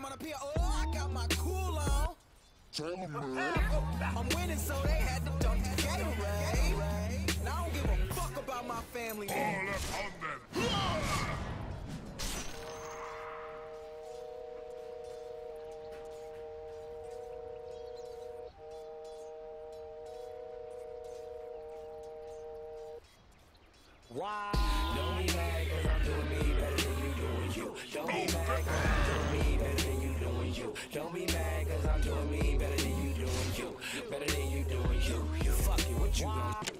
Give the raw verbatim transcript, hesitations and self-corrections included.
run up here. Oh, I got my cool on. Tell 'em, man. I'm winning, so they had to dump the Gatorade. Now I don't give a fuck about my family. All upon them. Why? Don't be mad cause I'm doing me better than you doing you. Don't be mad cause I'm doing me better than you doing you. Don't be mad cause I'm doing me better than you doing you. Better than you doing you. You fuck it, what you gonna do?